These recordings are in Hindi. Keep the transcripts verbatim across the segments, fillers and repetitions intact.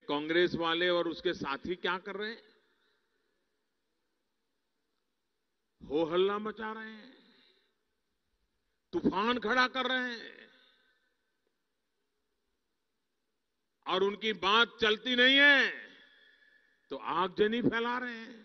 कांग्रेस वाले और उसके साथी क्या कर रहे हैं? हो हल्ला मचा रहे हैं, तूफान खड़ा कर रहे हैं और उनकी बात चलती नहीं है तो आगजनी फैला रहे हैं।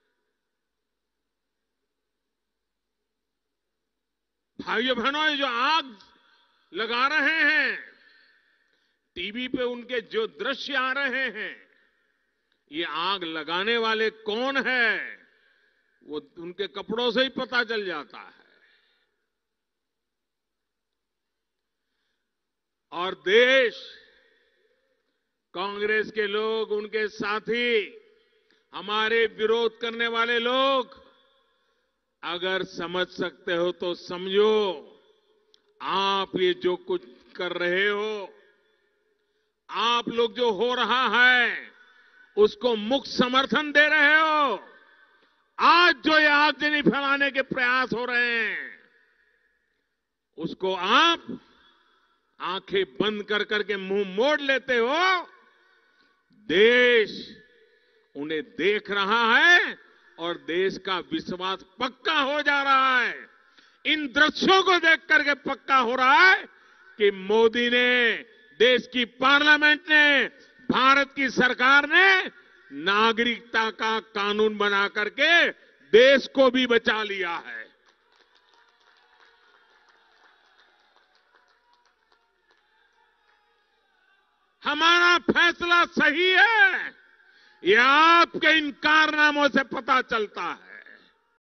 भाइयों बहनों, ये जो आग लगा रहे हैं, टीवी पे उनके जो दृश्य आ रहे हैं, ये आग लगाने वाले कौन है वो उनके कपड़ों से ही पता चल जाता है। और देश, कांग्रेस के लोग, उनके साथी, हमारे विरोध करने वाले लोग, अगर समझ सकते हो तो समझो, आप ये जो कुछ कर रहे हो, आप लोग जो हो रहा है उसको मुक्त समर्थन दे रहे हो। आज जो ये आगजनी फैलाने के प्रयास हो रहे हैं उसको आप आंखें बंद कर करके मुंह मोड़ लेते हो। देश उन्हें देख रहा है और देश का विश्वास पक्का हो जा रहा है। इन दृश्यों को देख करके पक्का हो रहा है कि मोदी ने, देश की पार्लियामेंट ने, भारत की सरकार ने नागरिकता का कानून बना करके देश को भी बचा लिया है। हमारा फैसला सही है, यह आपके इन कारनामों से पता चलता है।